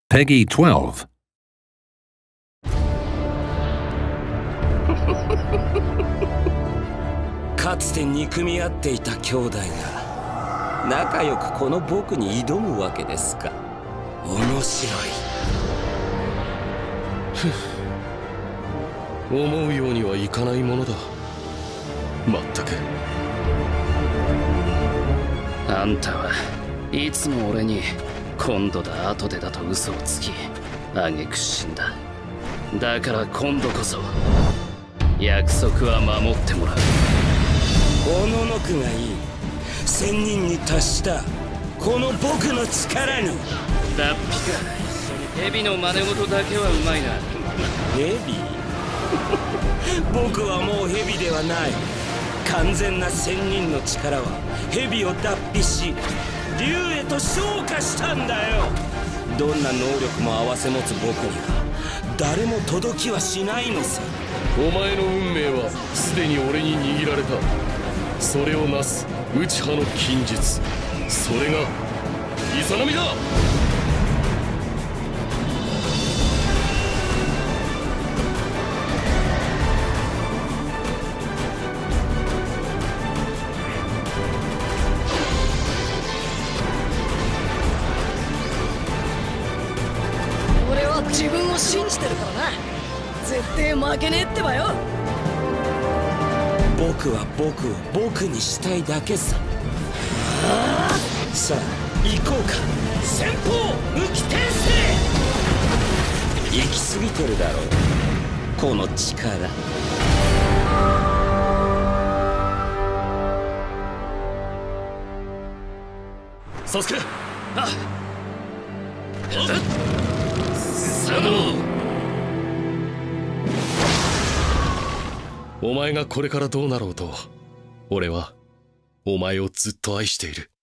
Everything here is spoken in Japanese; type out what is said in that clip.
Peggy 12. かつて憎み合っていた兄弟が仲良くこの僕に挑むわけですか。面白い。 思うようにはいかないものだ。まったく。 あんたはいつも俺に今度だ後でだと嘘をつき挙句死んだ。だから今度こそ約束は守ってもらう。 おののくがいい。1000人に達したこの僕の力に。 脱皮か。蛇の真似事だけはうまいな。 蛇僕はもう蛇ではない。完全な1000人の力は蛇を脱皮し竜へと昇華したんだよ。どんな能力も併せ持つ僕には誰も届きはしないのさ。 お前の運命はすでに俺に握られた。それをなす内派の禁術、それがイザナミだ。 俺は自分を信じてるからな。絶対負けねえってばよ。 僕は僕を僕にしたいだけさ。さあ行こうか。先方無機転生。行き過ぎてるだろうこの力。 サスケ、お前がこれからどうなろうと、俺はお前をずっと愛している。